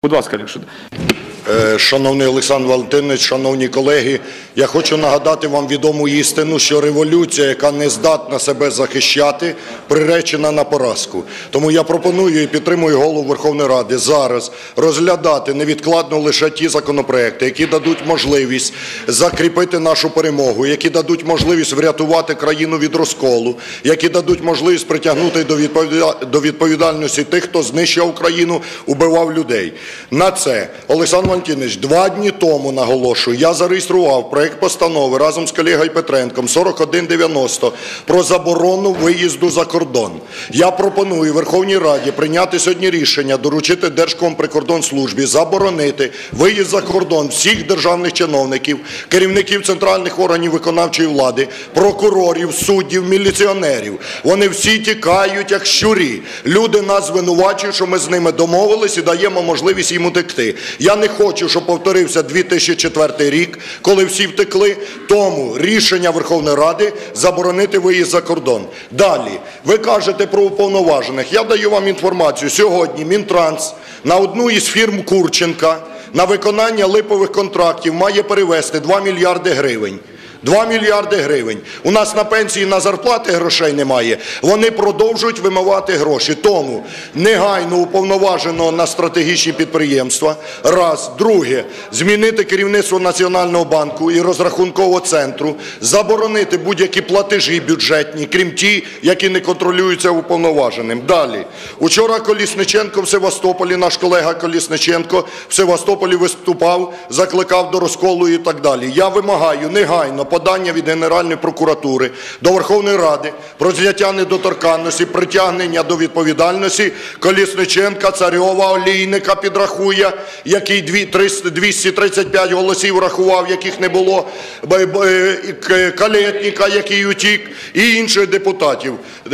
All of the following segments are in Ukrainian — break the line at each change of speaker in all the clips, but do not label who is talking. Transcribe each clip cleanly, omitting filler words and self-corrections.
Будь ласка, Олег Шуліна.
Шановний Олександр Валентинович, шановні колеги, я хочу нагадати вам відому істину, що революція, яка не здатна себе захищати, приречена на поразку. Тому я пропоную і підтримую Голову Верховної Ради зараз розглядати невідкладно лише ті законопроекти, які дадуть можливість закріпити нашу перемогу, які дадуть можливість врятувати країну від розколу, які дадуть можливість притягнути до відповідальності тих, хто знищив Україну, убивав людей. На це Олександр Валентинович, 2 дні тому, наголошую, я зареєстрував проект постанови разом з колегою Петренком 4190 про заборону виїзду за кордон. Я пропоную Верховній Раді прийняти сьогодні рішення, доручити Держкомприкордонслужбі заборонити виїзд за кордон всіх державних чиновників, керівників центральних органів виконавчої влади, прокурорів, суддів, міліціонерів. Вони всі тікають, як щурі. Люди нас звинувачують, що ми з ними домовились і даємо можливість їм утекти. Я не хочу, щоб повторився 2004 рік, коли всі втекли. Тому рішення Верховної Ради заборонити виїзд за кордон. Далі. Ви кажете про уповноважених. Я даю вам інформацію. Сьогодні Мінтранс на одну із фірм Курченка на виконання липових контрактів має перевести 2 мільярди гривень. 2 мільярди гривень. У нас на пенсії, на зарплати грошей немає. Вони продовжують вимивати гроші. Тому негайно уповноваженого на стратегічні підприємства. Раз. Друге. Змінити керівництво Національного банку і розрахункового центру. Заборонити будь-які платежі бюджетні, крім ті, які не контролюються уповноваженим. Далі. Учора Колісниченко в Севастополі, наш колега Колісниченко в Севастополі виступав, закликав до розколу і так далі. Я вимагаю негайно подання від Генеральної прокуратури до Верховної Ради про зняття недоторканності, притягнення до відповідальності Колісниченка, Царьова, Олійника підрахує, який 235 голосів рахував, яких не було, Калєтніка, який утік, і інших депутатів,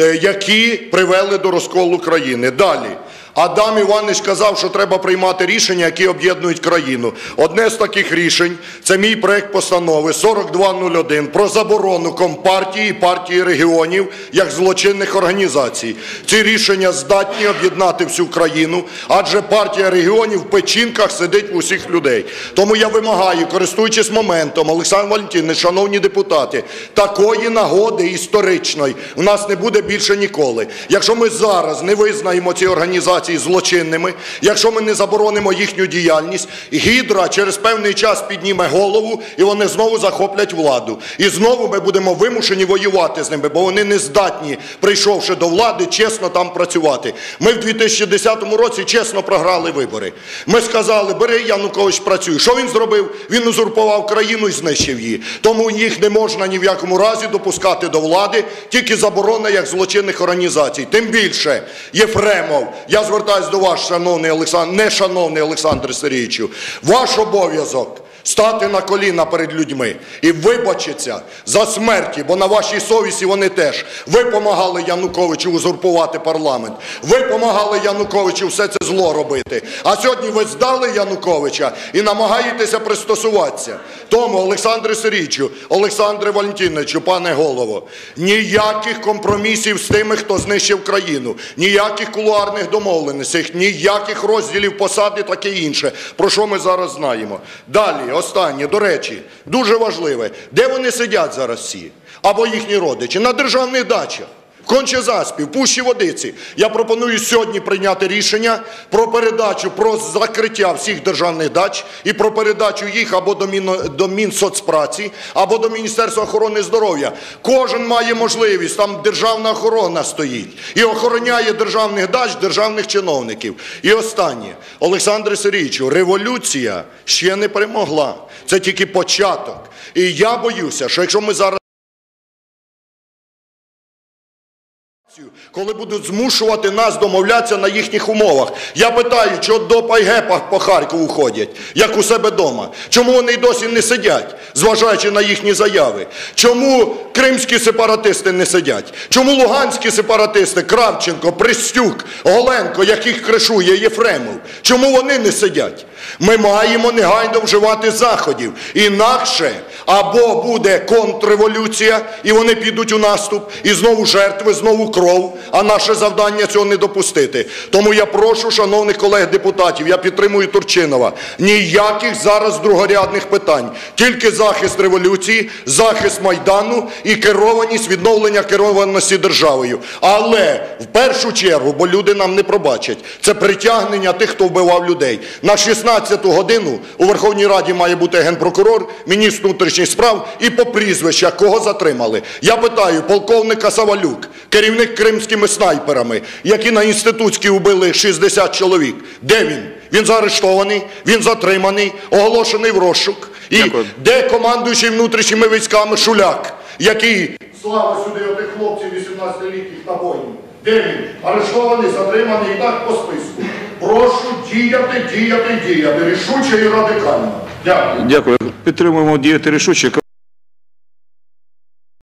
які привели до розколу країни. Далі. Адам Іванович казав, що треба приймати рішення, які об'єднують країну. Одне з таких рішень – це мій проект постанови 4201 про заборону Компартії і Партії регіонів як злочинних організацій. Ці рішення здатні об'єднати всю країну, адже Партія регіонів в печінках сидить у всіх людей. Тому я вимагаю, користуючись моментом, Олександр Валентинович, шановні депутати, такої нагоди історичної у нас не буде більше ніколи. Якщо ми зараз не визнаємо ці організації злочинними, якщо ми не заборонимо їхню діяльність, Гідра через певний час підніме голову і вони знову захоплять владу. І знову ми будемо вимушені воювати з ними, бо вони не здатні, прийшовши до влади, чесно там працювати. Ми в 2010 році чесно програли вибори. Ми сказали, бери, Янукович, працюй. Що він зробив? Він узурпував країну і знищив її. Тому їх не можна ні в якому разі допускати до влади, тільки заборона як злочинних організацій. Тим більше, Єфремов, я звертаюсь до вас, шановний Олександр, не шановний Олександр Сергійовичу, ваш обов'язок стати на коліна перед людьми і вибачитися за смерті, бо на вашій совісті вони теж. Ви помагали Януковичу узурпувати парламент, ви помагали Януковичу все це зло робити, а сьогодні ви здали Януковича і намагаєтеся пристосуватися. Тому, Олександре Сергійовичу, Олександре Валентиновичу, пане Голово, ніяких компромісів з тими, хто знищив країну, ніяких кулуарних домовленостей, ніяких розділів посад і таке інше, про що ми зараз знаємо. Далі, останнє, до речі, дуже важливе. Де вони сидять зараз всі? Або їхні родичі? На державних дачах. В Конча-Заспі, в Пущі Водиці. Я пропоную сьогодні прийняти рішення про передачу, про закриття всіх державних дач і про передачу їх або до Мінсоцпраці, або до Міністерства охорони здоров'я. Кожен має можливість, там державна охорона стоїть і охороняє державних дач, державних чиновників. І останнє. Олександре Сергійовичу, революція ще не перемогла. Це тільки початок. І я боюся, що якщо ми зараз коли будуть змушувати нас домовлятися на їхніх умовах. Я питаю, чого до ПайГЕ по Харкову ходять, як у себе вдома? Чому вони й досі не сидять, зважаючи на їхні заяви? Чому кримські сепаратисти не сидять? Чому луганські сепаратисти, Кравченко, Пристюк, Голенко, яких кришує Єфремов? Чому вони не сидять? Ми маємо негайно вживати заходів. Інакше або буде контрреволюція, і вони підуть у наступ, і знову жертви, знову кров, кров, а наше завдання цього не допустити. Тому я прошу шановних колег-депутатів, я підтримую Турчинова, ніяких зараз другорядних питань, тільки захист революції, захист Майдану і керованість, відновлення керованості державою. Але в першу чергу, бо люди нам не пробачать, це притягнення тих, хто вбивав людей. На 16-ту годину у Верховній Раді має бути генпрокурор, міністр внутрішніх справ і по прізвищах, кого затримали. Я питаю полковника Савалюк, керівник кримськими снайперами, які на Інститутській вбили 60 чоловік. Де він? Він заарештований, він затриманий, оголошений в розшук. І
Дякую.
де командуючий внутрішніми військами Шуляк, який слава сюди отих хлопців 18-літніх на бойні? Де він? Арештований, затриманий і так по списку. Прошу діяти, рішуче і радикально. Дякую.
Дякую. Підтримуємо діяти рішуче.